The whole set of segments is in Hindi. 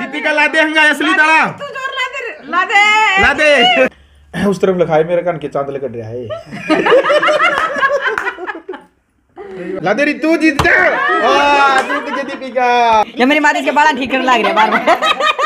दीपिका ला दे हंगा असली ताला तू जोर ला दे ला दे उस तरफ लिखा है मेरे कान के चांद कट रहा है ला दे तू जीत जा जीत गई दीपिका। ये मेरी माँ इसके बाल ठीक करने लग रहे हैं बार-बार।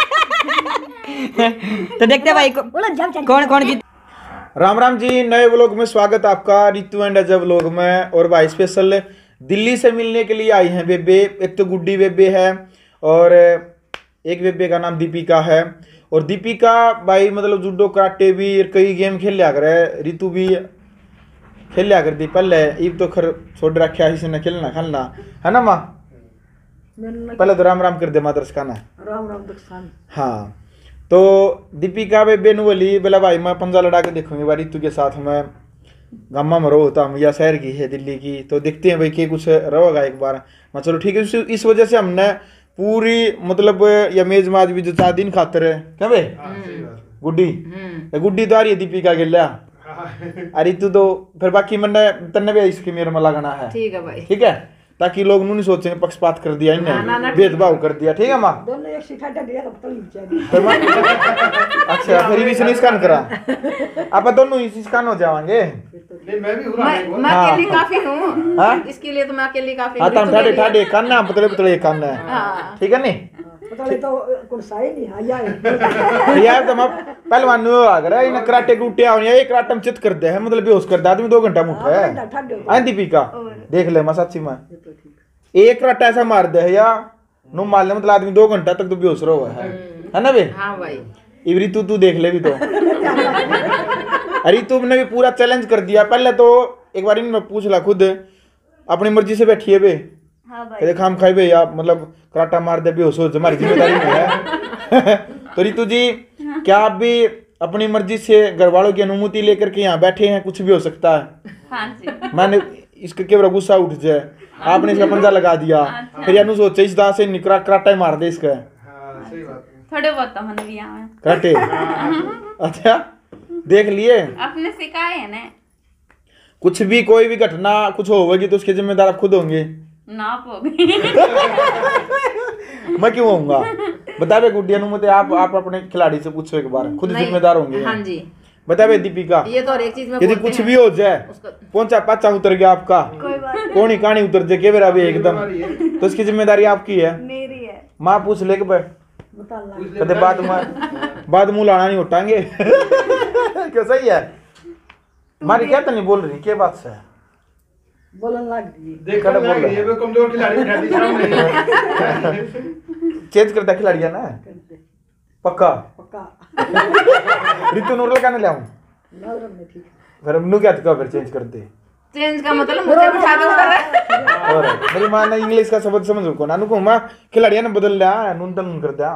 तो देखते हैं भाई कौन कौन जीत। राम राम जी, नए व्लॉग में स्वागत आपका रितु एंड अजय व्लॉग में। और भाई स्पेशल दिल्ली से मिलने के लिए आई हैं बेबे। एक तो गुड्डी बेबे है और एक बेबे का नाम दीपिका है। और दीपिका भाई मतलब जूडो कराटे भी कई गेम खेल लिया करे, रितु भी खेल लिया करती पहले। ईब तो खर छोड़ रखा है इसने खेलना खालना है ना माँ। पहले तो राम राम कर दे मादर्स खाना राम राम दक्षान। हाँ तो दीपिका बेबे नु बोली बोला भाई मैं पंजा लड़ा के देखूंगी भाई रितु के साथ। मैं गामा में होता हूँ या शहर की है दिल्ली की, तो देखते हैं भाई कि कुछ रहेगा एक बार। मैं चलो ठीक है। इस वजह से हमने पूरी मतलब या मेजबाज भी जो 4 दिन खातर है क्या भाई गुड्डी गुड्डी तो आ रही है दीपिका के लिया। अरे तू तो फिर बाकी मैंने तन्ने भी इसकी मेरे में लगाना है। ठीक है भाई, ठीक है, ताकि लोग नहीं सोचेंगे पक्षपात कर दिया इन्हें, भेदभाव कर दिया। ठीक है माँ दोनों एक सिखाटा दिया अच्छा फिर भी सुनिस कान करा आप दोनों इसी कान हो जाएंगे। मैं अकेली काफी हूँ इसके लिए, तो मैं अकेली काफी हूँ। हाँ ठाडे ठाडे कान है पतले पतले कान है, ठीक है नहीं तो कौन सा ही नहीं आया यार तुम पहलवान आ गए इन कराटे कूटे आओ ये कराटे में चित कर दे है मतलब बेहोश कर दे आदमी 2 घंटा मुठ है। दीपिका देख ले मैं सच्ची में एक कराटा ऐसा मार दे या नु मार ले मतलब आदमी 2 घंटा तक तो बेहोश रहो है ना बे। हाँ भाई इवरी तू देख ले भी तो अरे तुमने भी पूरा चैलेंज कर दिया। पहले तो एक बार इनमें पूछ ला खुद अपनी मर्जी से बैठी है बे। हाँ भाई खाम खाई बे या मतलब कराटा मार दे बेहोश हो हमारी जिम्मेदारी में है। तो रितु जी क्या आप भी अपनी मर्जी से घर वालों की अनुमति लेकर के यहाँ बैठे हैं? कुछ भी हो सकता है। हाँ जी। मैंने इसका केवल गुस्सा उठ जाए आपने इसका पंजा लगा दिया फिर यानू सोचे इस दास से निकरा कराटा मार दे इसका। थोड़े बहुत मन भी आवे कराटे अच्छा देख लिए आपने सिखाए है ना। कुछ भी कोई भी घटना कुछ होगी तो उसके जिम्मेदार आप खुद होंगे ना मैं क्यों होऊंगा बता बे गुड्डी अनुमति आप अपने खिलाड़ी से पूछो एक बार, खुद जिम्मेदार होंगे। हाँ जी बता बे दीपिका ये तो एक चीज में यदि कुछ भी हो जाए पहुंचा पाचा उतर गया आपका कौन ही कहानी उतर जाए के भी एकदम तो इसकी जिम्मेदारी आपकी है मेरी है। माँ पूछ ले कदे बाद मुंह लाना नहीं उठाएंगे क्यों सही है मारी क्या तो नहीं बोल रही क्या बात से बोलन लग गई देख कर बोल ये भी कमजोर खिलाड़ी बैठी सामने चेंज करता खिलाड़ी है ना पक्का रितु नूरल का ले आऊं फिर नु क्या तो फिर चेंज कर दे। चेंज का मतलब मुझे बिठा के उतर रहा और मेरी मां ने इंग्लिश का शब्द समझ को नानू को मां खिलाड़ियां ने बदल लिया नून तन कर दिया।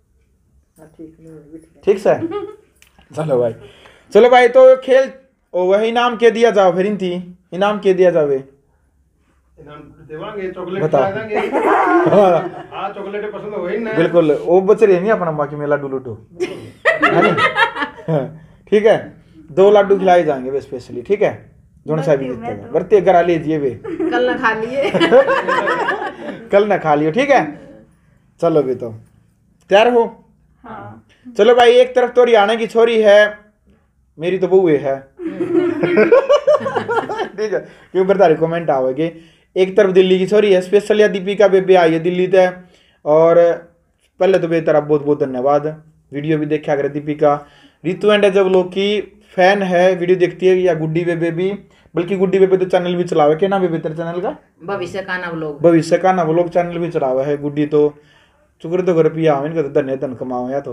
ठीक से चलो भाई तो खेल वही इनाम के दिया जाओ फिर इनती इनाम के दिया जावे इनाम देवांगे चॉकलेट बता देंगे हां चॉकलेट पसंद हो ही ना बिल्कुल वो बच रहे नहीं अपना बाकी में लड्डू लुड्डू है नहीं ठीक है 2 लड्डू खिलाए जाएंगे वे स्पेशली। ठीक है दोनों साहब जीतते हैं बरते घर आ लीजिए वे कल ना खा लिए कल ना खा लियो। ठीक है चलो भी तो तैयार हो। हाँ। चलो भाई एक तरफ तो हरियाणा की छोरी है मेरी तो बहू है ठीक है क्यों बरदारी कमेंट आवेगी। एक तरफ दिल्ली की छोरी है स्पेशल या दीपिका बेबे आई है दिल्ली से। और पहले तो बेहतर बहुत बहुत धन्यवाद। वीडियो भी देखा करे दीपिका रितु एंड जब लोग की फैन है वीडियो देखती है या गुड्डी बेबे भी, बल्कि गुड्डी बेबे तो चैनल भी चलावे क्या नाम बेबे तेरे चैनल का भविष्य का ना व्लॉग चैनल भी चलावा है गुड्डी। तो चुकर तो घर पिया इनका तो धन कमाओ या तो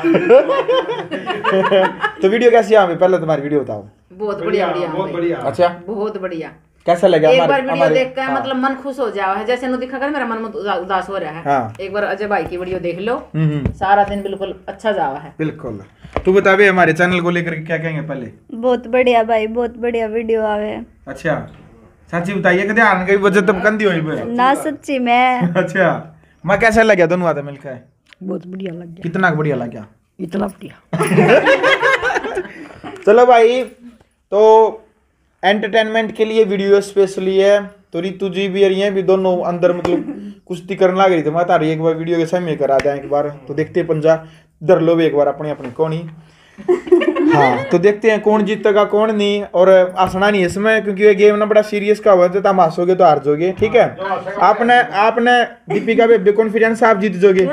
तो वीडियो कैसी है पहले तुम्हारी वीडियो बताओ। बहुत बढ़िया अच्छा बहुत बढ़िया कैसा लगा एक बार वीडियो देख कर मतलब मन खुश हो जाओ है जैसे नु दिखा कर मेरा मन उदास हो रहा है। हाँ। एक बार अजय भाई की वीडियो देख लो सारा दिन बिल्कुल अच्छा जावा है बिल्कुल। तू बता बे हमारे चैनल को लेकर क्या कहेंगे पहले। बहुत बढ़िया भाई बहुत बढ़िया वीडियो आवे। अच्छा सच्ची बताइए कदे आने की वजह तब कंदी होई ना सच्ची में अच्छा मां कैसा लगा दोनों आते मिलकर। बहुत बढ़िया लग गया। कितना बढ़िया लग गया इतना बढ़िया चलो भाई तो एंटरटेनमेंट के लिए वीडियो स्पेशली है तो रितु जी भी और ये भी दोनों अंदर मतलब कुश्ती करने लग रही थी। मैं तारी एक बार वीडियो के समय करा दें एक बार, तो देखते हैं पंजा डर लो भी एक बार अपनी अपनी कौन ही। हाँ तो देखते हैं कौन जीतेगा कौन नहीं, और हंसना नहीं इसमें क्योंकि ये गेम ना बड़ा सीरियस का हुआ है, तो हम हंसोगे तो हार जाओगे, ठीक है। आपने दीपिका बेबे कॉन्फिडेंस आप जीत जाओगे।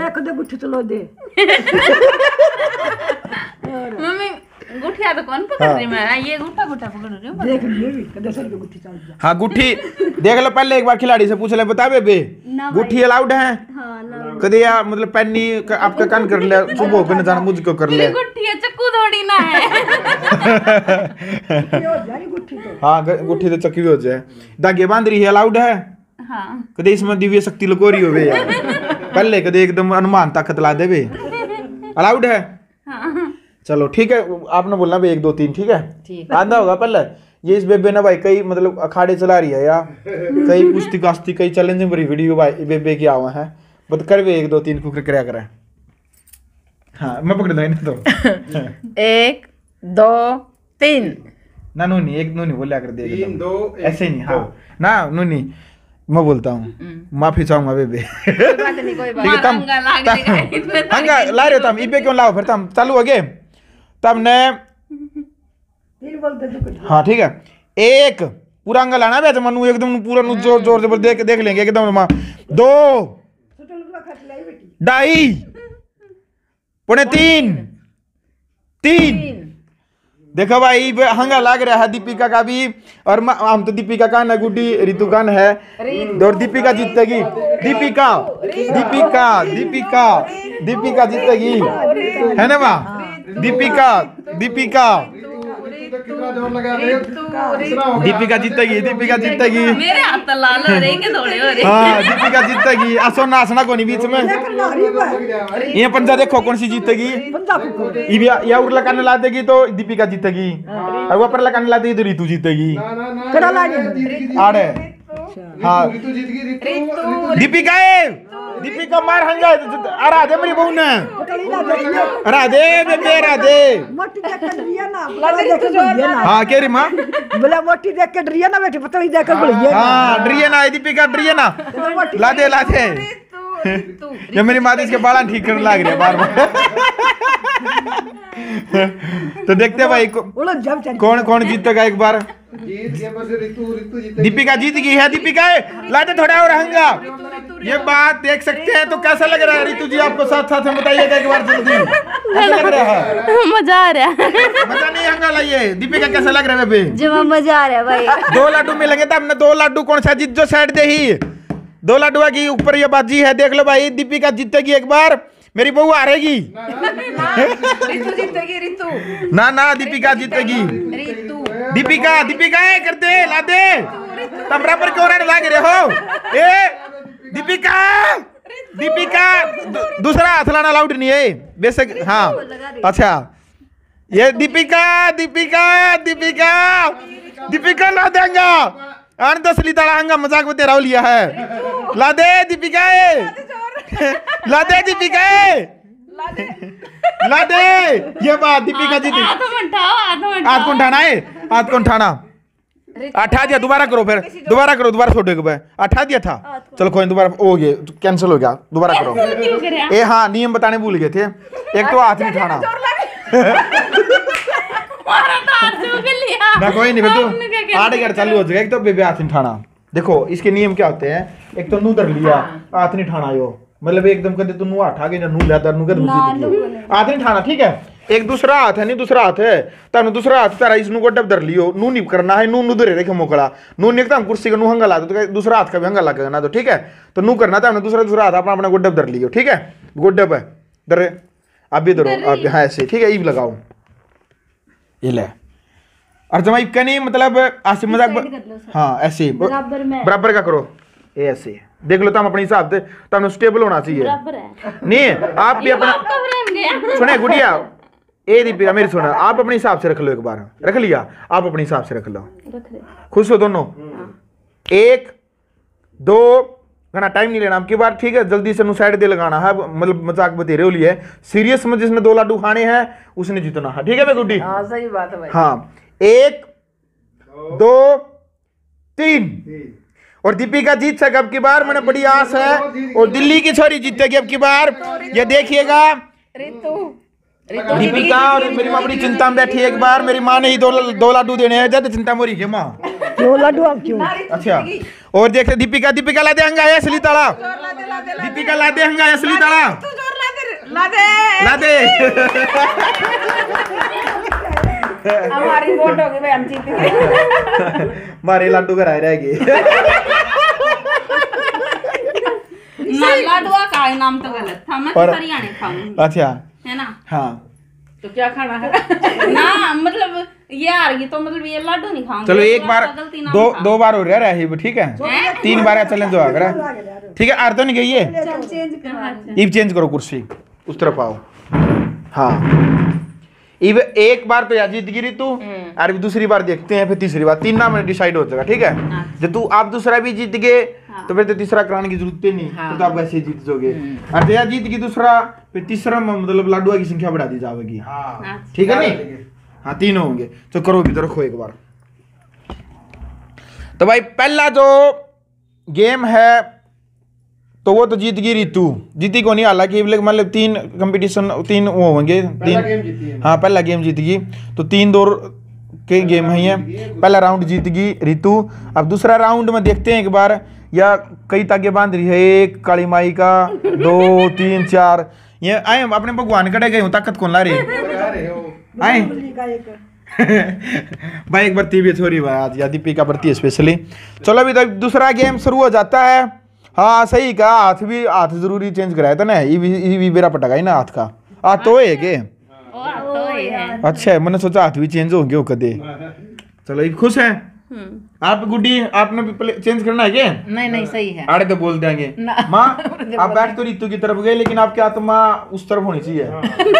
मम्मी गुठिया तो कौन पकड़ रही मैं, ये गुठा गुठा पकड़ रही हूँ। देख लिए भी कदे सर की गुठी चल जा। हाँ गुठी देख लो, पहले एक बार खिलाड़ी से पूछ ले, बता बेबे गुठी अलाउड है? कदे या मतलब पेनी आपका कान कर ले, सुबह को न जाना मुझको कर ले। गुठी है चक्कू थोड़ी ना है। हाँ गुठी तो चक्की भी हो जाए। धागे बांध रही है अलाउड है? हाँ। कदे इसमें दिव्य शक्ति लुको रही हो बे यार, पहले कदे एकदम अनुमान ताकत ला दे बे, अलाउड है? हाँ। चलो ठीक है, आपने बोलना भाई 1 2 3 ठीक है, आंदा होगा पहले। ये इस बेबे ना भाई कई मतलब अखाड़े चला रही है या कई कुश्ती कास्ती कई चैलेंजिंग बड़ी वीडियो भाई बेबे की आवा है, बट कर वे 1 2 3 कुकर करया करें। हाँ मैं पकड़ दूंगा तो 1 2 3 ना नूनी, एक नूनी बोलिया कर दे 3 2 ऐसे नहीं। हाँ ना नूनी मैं बोलता हूँ, माफी चाहूंगा बेबे। ठीक है तम हंगा ला रहे हो तम इबे क्यों लाओ फिर तम चालू हो गए तब ने। हाँ ठीक है, 1 पूरा अंगा लाना है मनु एकदम पूरा जोर जोर से देख लेंगे एकदम। 2 2.5 पौने 3 देखो भाई हंगा लग रहा है दीपिका का भी, और हम तो दीपिका का ना गुड्डी रितु का है, और दीपिका जीतेगी। दीपिका दीपिका दीपिका दीपिका जीतेगी है ना माँ? दीपिका दीपिका कितना जोर लगा रहे हो? दीपिका जीतेगी, दीपिका जीतेगी। मेरे हाथ तो लाल हो रहे हैं थोड़े हो रहे। हाँ दीपिका जीतेगी। असो नाचना को नहीं बीच में, ये पंजा देखो कौन सी जीतेगी। या उर्ला करने ला देगी तो दीपिका जीतेगी, और वो पर लगाने ला देगी तो रितु जीतेगी। आड़े हाँ दीपिका दीपिका मार हंगा अरा दे मेरी बहू ने, अरा दे बेबे अरा दे। हाँ कह रही माँ बोला मोटी देख के डरिया ना बेटी, पतली देख के बोलिए। हाँ डरिए ना दीपिका डरिए ना, ला दे ला दे। ये मेरी माँ इसके बाल ठीक करने लग रही है बार बार। तो देखते हैं भाई कौन कौन जीतेगा एक बार। दीपिका जीत गई है। दीपिका लाते थोड़ा और हंगा, ये बात देख सकते हैं। तो कैसा लग रहा है रितु जी आपको, साथ साथ में बताइएगा एक बार जल्दी, कैसा लग रहा है? मजा आ रहा है। मजा नहीं हंगा लाइए। दीपिका कैसा लग रहा है बेबी? जब मजा आ रहा है भाई। 2 लड्डू मिलेंगे तो हमने 2 लड्डू कौन सा जीत जो साइड दे ही 2 लड्डू की ऊपर ये बाजी है। देख लो भाई दीपिका जीतेगी एक बार, मेरी बहू हारेगी। रितु जीतेगी रितु। ना दीपिका जीतेगी। दीपिका दीपिका कर दे ला दे, तब बराबर क्यों रहने लग रहे हो? ए दीपिका दीपिका दूसरा हाथ लाना अलाउड नहीं है बेशक। हाँ अच्छा ये दीपिका दीपिका दीपिका दीपिका ला देंगा आन 10 ली ताला हंगा मजाक में तेरा लिया है। ला दे दीपिका ला दे दीपिका ला दे। ये बात दीपिका जीती। हाथ कौन उठाना है? हाथ कौन उठाना? अठा दिया, दोबारा करो फिर, दोबारा करो, दोबारा छोड़े को अठा दिया था। चलो कोई दोबारा हो गया, कैंसिल हो गया, दोबारा करो। ए हाँ नियम बताने भूल गए थे, एक तो हाथ नहीं उठाना। ना कोई नहीं तो 8 11 चालू हो जाएगा। एक तो बेबे हाथ नहीं उठाना। देखो इसके नियम क्या होते हैं, एक तो नू धर लिया हाथ नहीं उठाना, यो मतलब एकदम कहते तू नू हटा के नू लेता नू कर हाथ नहीं उठाना, ठीक है। एक दूसरा हाथ है नहीं, दूसरा हाथ है तानु दूसरा हाथ तारा इसनु गोडब धर लियो, नू नहीं करना है, नू धरे रखे मोकड़ा नू नहीं हम कुर्सी का नू हंगा ला दो तो दूसरा हाथ का भी हंगा लगेगा ना, तो ठीक है। तो नू करना था हमने दूसरा हाथ अपना अपना गोडब धर लियो, ठीक है। गोडब है धरे, आप भी धरो, आप हाँ ऐसे, ठीक है। ईब लगाओ ये ले, और जमा ईब का नहीं मतलब ऐसे मजाक, हाँ ऐसे बराबर का करो, ये ऐसे देख लो। तुम अपने हिसाब से तुम स्टेबल होना चाहिए, नहीं आप भी अपना सुने गुड़िया ए दीपिका मेरी सुना, आप अपने हिसाब से रख लो, एक बार रख लिया आप अपने हिसाब से रख लो, खुश हो दोनों। 1 2 घना टाइम नहीं लेना आपकी बार, ठीक है। जल्दी से साइड दे लगाना है, मतलब मजाक बतेरे हो लिए सीरियस में, जिसने 2 लड्डू खाने हैं उसने जीतना है, ठीक है। मैं गुड्डी हाँ सही बात है भाई। हाँ 1 2 3 और दीपिका जीत सके अब की बार, मैंने बड़ी आस है। और दिल्ली की छोरी जीतेगी अब की बार, ये देखिएगा। दीपिका और मेरी माँ बड़ी चिंता में बैठी है। एक बार मेरी माँ ने ही दो लाडू देने हैं, ज्यादा चिंता मोरी के माँ। क्यों लाडू आप क्यों? अच्छा, और देखते दीपिका ला दे हंगा असली ताला, दीपिका ला दे हंगा असली ताला, ला दे। हमारी वोट होगी भाई, हम जीत गए। मारे लाडू घर आए रहेगी। लाडुआ का नाम तो गलत था, मैं तो हरियाणा खाऊंगी। अच्छा है ना? हाँ, तो क्या खाना है? ना मतलब ये आ रही तो मतलब ये लाडू नहीं खाऊंगी। चलो एक बार दो बार हो रहा है, ठीक है? 3 बार चैलेंज हो गया, ठीक है? आर तो नहीं गई है, इब चेंज करो कुर्सी, उस तरफ आओ। हाँ, इब एक बार तो यार जीत गई ऋतु, और दूसरी बार देखते हैं, फिर तीसरी बार 3 नाम डिसाइड हो जाएगा, ठीक है? जब तू आप दूसरा भी जीत गए तो फिर तो तीसरा कराने की जरूरत ही नहीं, फिर तो आप वैसे ही जीत जाओगे। और जया जीत गई दूसरा, फिर तीसरा मतलब लाडुआ की संख्या बढ़ा दी जाएगी, ठीक है नहीं? हाँ, 3 होंगे। तो करो भी, तो रखो एक बार। तो भाई पहला जो गेम है तो वो तो जीत गई ऋतु, जीती को नहीं, हालांकि मतलब 3 कंपटीशन 3 वो होंगे, 3। हाँ, पहला गेम जीत गई, तो 3 दौर के गेम है ये। पहला राउंड जीत गई ऋतु। अब दूसरा राउंड में देखते हैं एक बार, या कई तागे बांध रही है, 1 काली माई का, 2 3 4। ये आए अपने भगवान कड़े गए, ताकत कौन ला रही आए? भाई एक बार तीबी छोरी भाई आज, या दीपिका बढ़ती है स्पेशली। चलो अभी तो दूसरा गेम शुरू हो जाता है। हाँ सही कहा, हाथ जरूरी चेंज कराया था ना, ये बेरा पटका ही ना हाथ का। हाथ तो है के? अच्छा, मैंने सोचा हाथ भी चेंज होंगे वो कदे। चलो ये खुश है आप? गुड्डी आपने भी चेंज करना है क्या? नहीं सही है। आड़े तो बोल देंगे माँ, आप बैठ तो ऋतु की तरफ गए, लेकिन आपकी आत्मा उस तरफ होनी चाहिए।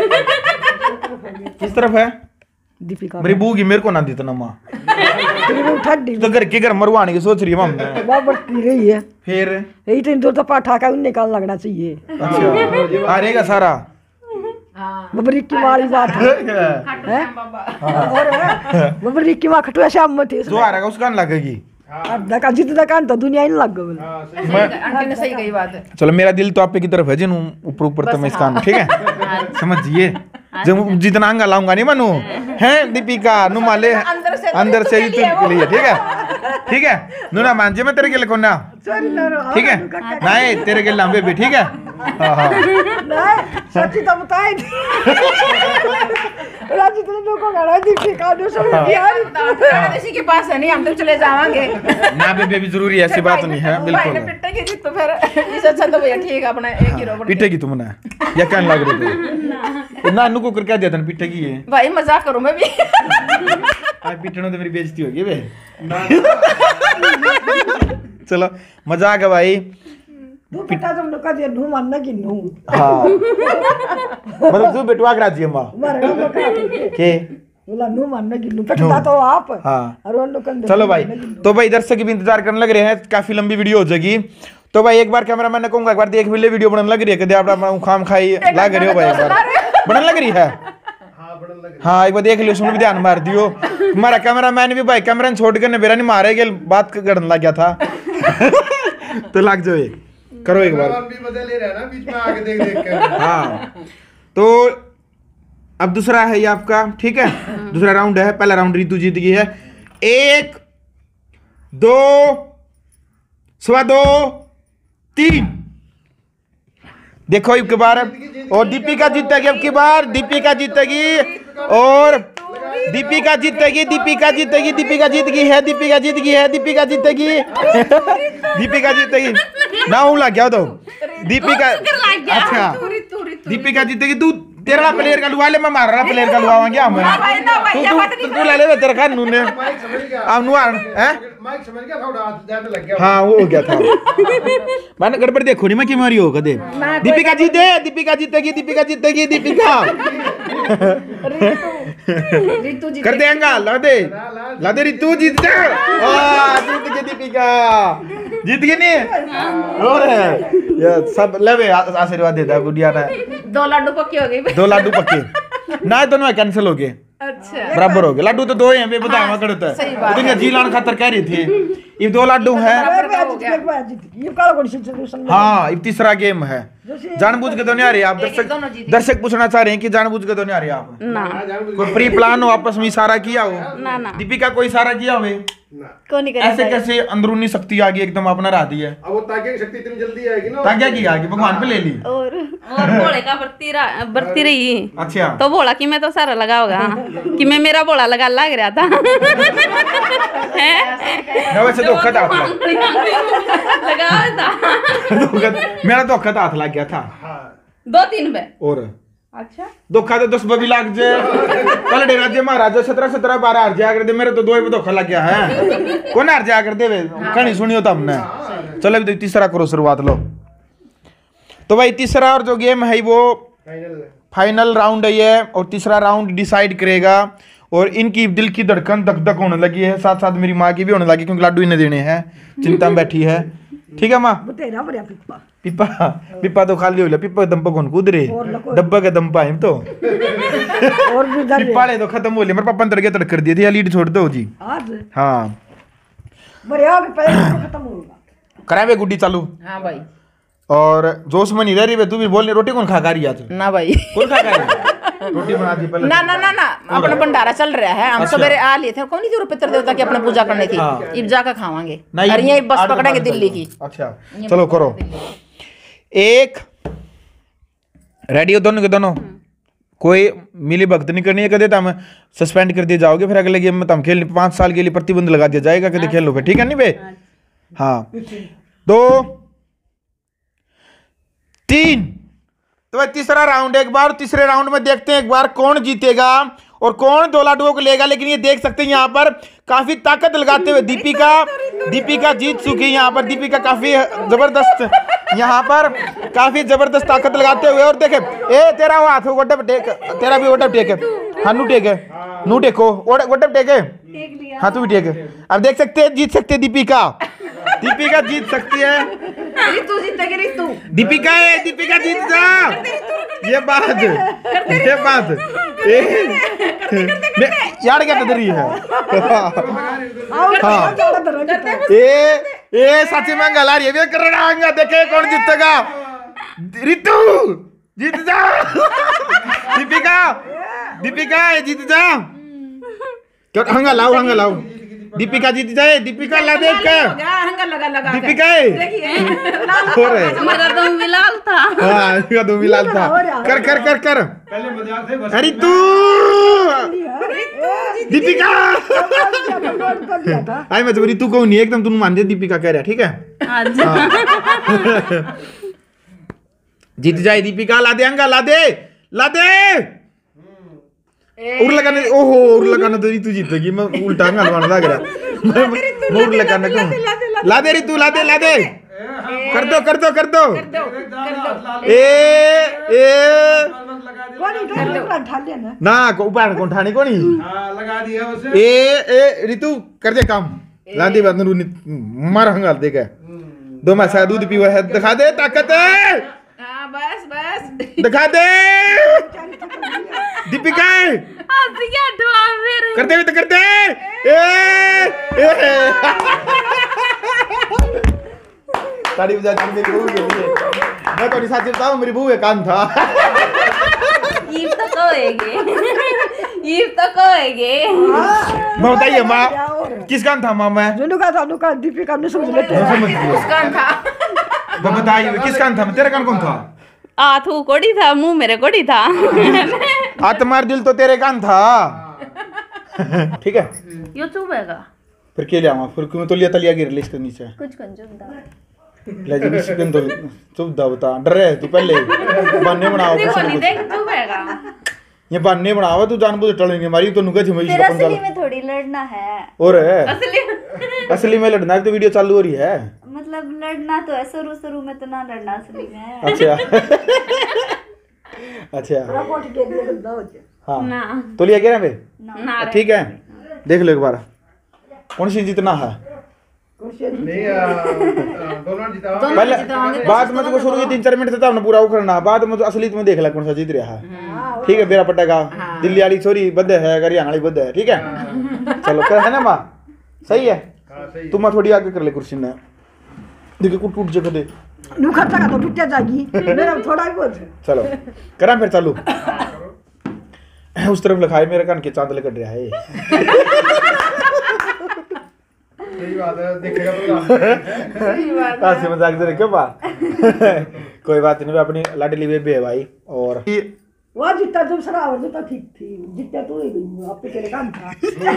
किस तरफ है? दीपिका मेरी बू की मेरे को ना दी ना माँ, तो घर के घर मरवाने की सोच रही है माँ। बढ़ती रही है, फिर यही तो 2 पाठा का उन्हें निकाल लगना चाहिए। अच्छा, हारेगा सारा। बबरी की मारी बात है, बबरी की माँ खटुआ शाम में थे, जो हारेगा उसका लगेगी। दका जीत दकान तो दुनिया ही लग गई। आंटी ने सही कही बात है। चलो मेरा दिल तो आप पे की तरफ है जिन ऊपर तो मैं इसका, ठीक है? समझिए, जब जितना अंगा लाऊंगा नहीं मनू है दीपिका नुमाले अंदर से ही के लिए, ठीक है? ठीक है, नुना मान जी मैं तेरे के लिए कौन ना, ठीक है? नहीं तेरे के लांबे भी, ठीक है? सच्ची तो बताई थी जितने लोगों का दीपिका ने सब किसी के पास है नहीं, हम तो चले जाएंगे ना। बेबी भी जरूरी है, ऐसी बात नहीं है बिल्कुल। पिटेगी तो फिर इस अच्छा तो भैया ठीक है, अपना एक ही रोबोट पिटेगी तुमने या क्या लग रही ना नु को कर क्या देता न पिटेगी है भाई, मजाक करूं मैं भी। आज पिटने तो मेरी बेइज्जती होगी बे। चलो मजाक है भाई। दो बेटा तुम लोग का दे ढू मानना कि नो। हाँ मतलब तू बेटवा करा जी मां के बोला नो मानना कि नो बेटा तो आप। हाँ और उन लोग का चलो भाई, तो भाई दर्शक भी इंतजार करने लग रहे हैं, काफी लंबी वीडियो हो जाएगी। तो भाई एक बार कैमरामैन ने कहूंगा एक बार देख भी ले, वीडियो बनने लग रही है, कदे आप खाम खाई लाग रहे हो भाई, एक बार बनने लग रही है। हाँ एक बार देख लियो, सुन भी ध्यान मार दियो। हमारा कैमरामैन भी भाई कैमरा छोड़ कर बेरा नहीं मारे गए, बात करने लग गया था। तो लग जाओ, करो एक बार भी बदल रहा ना बीच में आगे देख देख कर। हाँ तो अब दूसरा है ये आपका, ठीक है? दूसरा राउंड है, पहला राउंड ऋतु जीत गई है। 1 2 सवा 2 3 देखो अब की बार, और दीपिका जीतेगी अब की बार, दीपिका जीतेगी और दीपिका जीतेगी, दीपिका जीतेगी, दीपिका जीत गई है, दीपिका जीत गई है, दीपिका जीतेगी, दीपिका जीतेगी ना हूँ लग गया तो दीपिका। अच्छा दीपिका जीतेगी, तू तेरा प्लेयर का लुआ ले, मैं मार रहा प्लेयर का लुआ क्या मैं तू ले ले तेरा खान नूने अब नुआ है माइक समझ गया, थोड़ा हाथ ज्यादा लग गया। हाँ वो हो गया था। मैंने गड़बड़ देखो नहीं मैं क्यों मारी हो कदे। दीपिका जीते, दीपिका जीतेगी, दीपिका जीतेगी, दीपिका कर देंगा, ला दे ऋतु जीत जा, जीत गई दीपिका, जीत गई नहीं और है सब ले आशीर्वाद देता है गुड़िया ने। 2 लाडू पक्के हो गए, 2 लाडू पक्के ना, दोनों कैंसिल हो गए। अच्छा बराबर हो गया। लड्डू तो दो ही हैं, बता मैं करता है सही बात तो जी लान खातर कह रही थी। ये दो लड्डू हैं। हाँ, ये तीसरा गेम है। जानबूझ के तो नहीं आ रही आप? दर्शक पूछना चाह रहे हैं कि जानबूझ के तो नहीं आ रही आप? ना कोई प्री प्लान हो, आपस में इशारा किया हो? ना ना दीपिका कोई इशारा किया हो? कौन नहीं ऐसे कैसे अंदरूनी शक्ति आ गई एकदम अपना रहा दी है? अब वो ताकि शक्ति इतनी जल्दी आएगी ना, ताकि की आगे भगवान पे ले ली। और भोले का बरती रही। अच्छा, तो बोला कि मैं तो सारा लगा होगा कि मैं मेरा बोला लगा लग रहा था। मैं वैसे धोखा था लगा था मेरा धोखा हाथ लग गया था 2-3 पे। और अच्छा धोखा तो 10 भी लाग जाए पलटे राज्य महाराजा 17-17-12 हार जाया कर दे। मेरे तो 2 ही पे धोखा लग गया है। कौन हार जाया कर दे? कहानी सुनी हो तो हमने। चलो अभी तो तीसरा करो शुरुआत लो। तो भाई तीसरा और जो गेम है वो फाइनल राउंड है ये, और तीसरा राउंड डिसाइड करेगा। और इनकी दिल की धड़कन धक धक होने लगी है, साथ साथ मेरी माँ की भी होने लगी, क्योंकि लाडू इन्हें देने हैं। चिंता में बैठी है। ठीक है माँ? पिप्पा पिप्पा तो खाली हो गया। पिप्पा दम पर कौन कूद रहे? डब्बा के दम पर तो पिप्पा ले तो खत्म हो लिया। मेरे पापा ने तड़के तड़क कर दिए थे, लीड छोड़ दो जी। हाँ करावे गुड्डी चालू। हाँ भाई। और जोश में नहीं रह रही तू भी बोल रही। रोटी कौन खा रही आज? ना भाई, कौन खा रही? रोटी बना दी पहले। ना ना ना ना, अपना भंडारा चल रहा है। हम सवेरे आ लिए थे, कौन थी पितर देवता की अपने पूजा करनी थी। अब जाकर खावांगे और यही बस पकड़ेंगे दिल्ली की। अच्छा चलो करो। एक रेडी हो दोनों के दोनों? कोई मिली भक्त नहीं करनी है। कदे हम सस्पेंड कर दिए जाओगे, फिर अगले गेम में हम खेल 5 साल के लिए प्रतिबंध लगा दिया जाएगा। कदे खेल लो फिर, ठीक है नहीं बे? हाँ 2 3। तो भाई तीसरा राउंड एक बार, तीसरे राउंड में देखते हैं एक बार कौन जीतेगा और कौन 2 लाडुओं को लेगा। लेकिन ये देख सकते हैं यहाँ पर काफी ताकत लगाते हुए दीपिका जीत चुकी है। यहाँ पर दीपिका काफी जबरदस्त, यहाँ पर काफी जबरदस्त ताकत लगाते हुए। और देखे ए तेरा वो हाथ गोटप टेक, तेरा भी गोटप टेक है। हाँ नू टेक है, नू टेको गोटप टेक है। हाँ तू भी टेक है। अब देख सकते हैं जीत सकते दीपिका जीत सकती है। रितु जीतेगी। रितु दीपिका जीत जा। ये बात यार क्या कर रही है? हाँ ए सच्ची में गला रही है। करना देखे कौन जीतेगा। रितु जीत जा। दीपिका जीत जा। क्यों हंगा लाओ दीपिका जीत जाए। दीपिका ला दे दीपिका मेरा दम भी लाल था। हाँ दो भी लाल था। कर पहले मजाक थे बस। अरे तू दीपिका आई मैं तो रितु को नहीं एकदम तुम मान दे। दीपिका कह रहा ठीक है। जीत जाए दीपिका। ला दे अंगा ला दे उड़ लगाने। ओहो उड़ लगाना तो रितु जीतेगी। मैं उल्टा हलवाना लग रहा। मैं उड़ लगाना क्यों? ला दे रितु ला दे। कर दो ना को ऊपर कौन ठाने को नहीं। लगा दिया उसे। ए रितु कर दे काम। ला दे बात मार हंगाल देगा। 2 में शायद दूध पीवा है। दिखा दे ताकत है। बस दिखा दे दीपिका। करते हुए तो करते। ताड़ी बजा मेरी बहू के लिए। मैं तो साथ चलता हूँ, मेरी बहू का काम था। मैं बताइए माँ किस काम था? माँ मैं दीपिका ने समझ लेते बताइए किस काम था? तेरा काम कौन था? आथू कोड़ी था, मुंह मेरे कोड़ी था। तुम्हारा दिल तो तेरे कान था। ठीक है यो चुभेगा फिर के लिया फिर क्यों तो लिया तलिया गिर लिस्ट नीचे कुछ चुभदा ले जब इसी दिन तो चुभदा बता डर रहे तू पहले बहाने बनाओ देखो नहीं देख चुभेगा ये बहाने बनाओ तू जानबूझ टलेंगे मारी तो नुका थी मैं फिर असली में थोड़ी लड़ना है। और असली में लड़ना है तो वीडियो चालू हो रही है। मतलब लड़ना तो है, शुरू में तो ना लड़ना असली में। अच्छा हाँ ना तो लिया क्या बे? ना ठीक है देख लो एक बार कौन सी जीतना है। नहीं दोनों जीता। पहले बाद में तो शुरू के 3-4 मिनट था ना पूरा वो करना। बाद में तो असली में देख ला कौन सा जीत रहा है। ठीक है बेरा पटेगा। दिल्ली वाली छोरी बद्ध है, हरियाणा वाली बद्ध है, ठीक है। चलो कर है ना माँ, सही है। तुम माँ थोड़ी आगे कर ले कुर्सी में, देखिए कुछ टूट जगह दे नू खर्चा का तो टूट जाएगी मेरा थोड़ा ही बहुत। चलो करा फिर चालू। उस तरफ लिखाए मेरे कान के चांद लग रहा है। सही बात है, देखेगा तो हास्य मजाक से क्यों बा। कोई बात नहीं, अपनी लाडली बेबी है भाई। और वो जितना तुम सरावर तो ठीक थी, जितना तू आप पे तेरे काम था।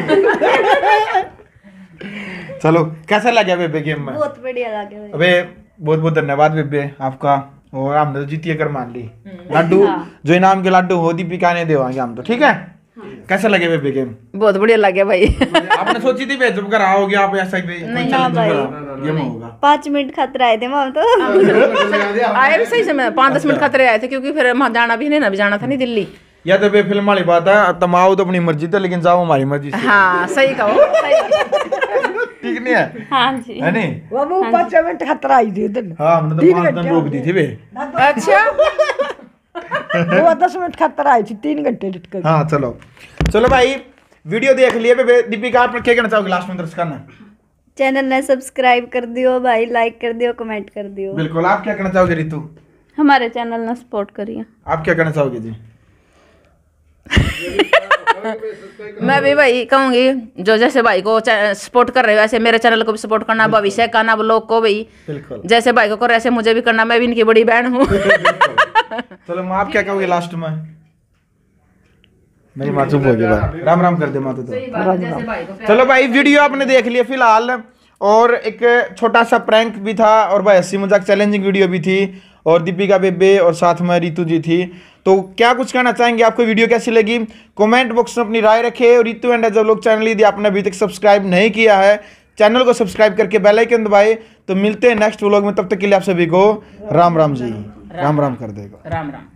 चलो कैसा लगा बेबे गेम में? बहुत बढ़िया लगे भाई। अबे बहुत बहुत धन्यवाद बेबे आपका। और हमने तो जीतिए कर मान ली लड्डू, जो इनाम के लड्डू हो दीपिका ने देवाएंगे हम तो, ठीक है। कैसा लगे बेबे गेम? बहुत बढ़िया लगे भाई। आपने सोची थी जब कर आओगे आप ऐसा ही गेम होगा? 5 मिनट खतरा आए थे वहाँ तो। आए भी सही समय 5-10 मिनट खतरे आए थे, क्योंकि फिर वहाँ जाना भी नहीं ना, भी जाना था नहीं दिल्ली। या तो बे फिल्म वाली बात है, तुम आओ तो अपनी मर्जी से, लेकिन जाओ हमारी मर्जी से। हाँ सही कहो, ठीक नहीं है? हाँ जी, है नहीं? वो 5 मिनट खतरा आई थी दिन। हाँ हमने तो 5 दिन रोक दी थी बे। अच्छा वो 10 मिनट खतरा आई थी, 3 घंटे लटक। हाँ चलो चलो भाई, वीडियो देख लिए बे। दीपिका आप क्या कहना चाहोगे लास्ट में दर्शकों ने? चैनल ने सब्सक्राइब कर दियो भाई, लाइक कर दियो, कमेंट कर दियो। बिल्कुल। आप क्या कहना चाहोगे रितु? हमारे चैनल ने सपोर्ट करिए। आप क्या कहना चाहोगे जी? मैं भी भाई कहूंगी, जो जैसे भाई को सपोर्ट कर रहे हो ऐसे मेरे चैनल को भी सपोर्ट करना, भविष्य का ना लोग को भाई बिल्कुल जैसे भाई को करो ऐसे मुझे भी करना, मैं भी इनकी बड़ी बहन हूँ। चलो माँ आप क्या कहोगे लास्ट में? मेरी माँ चुप हो गई भाई, राम राम कर दे माँ तो। चलो भाई वीडियो आपने देख लिया फिलहाल, और एक छोटा सा प्रैंक भी था, और भाई हंसी मजाक चैलेंजिंग वीडियो भी थी, और दीपिका बेबे और साथ में रितु जी थी। तो क्या कुछ कहना चाहेंगे? आपको वीडियो कैसी लगी कमेंट बॉक्स में अपनी राय रखें। और रितु एंड जब लोग चैनल यदि आपने अभी तक सब्सक्राइब नहीं किया है, चैनल को सब्सक्राइब करके बेल आइकन दबाए। तो मिलते हैं नेक्स्ट व्लॉग में, तब तक के लिए आप सभी को राम राम जी। राम राम कर देगा। राम राम।